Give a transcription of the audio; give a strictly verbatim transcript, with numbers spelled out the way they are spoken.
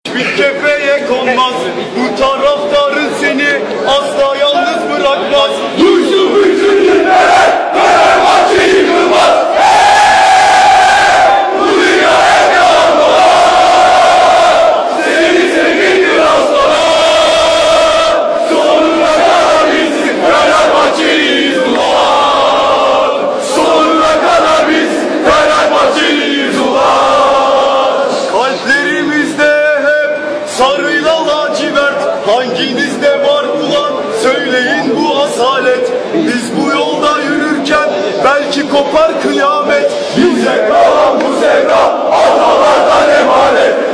Bir kefeye konmaz, bu taraftarın seni asla yalnız bırakmaz. Duysun bütün dinlere, Fenerbahçe yıkılmaz. Bu dünya hep yalan dolar. Seni sevgidir aslanlar. Sonuna kadar biz Fenerbahçeliyiz ulan. Sonuna kadar biz Fenerbahçeliyiz ulan. Kalplerimizde sarıyla lacivert, hanginizde var ulan söyleyin bu asalet. Biz bu yolda yürürken belki kopar kıyamet. Bize kalan bu sevda atalardan emanet.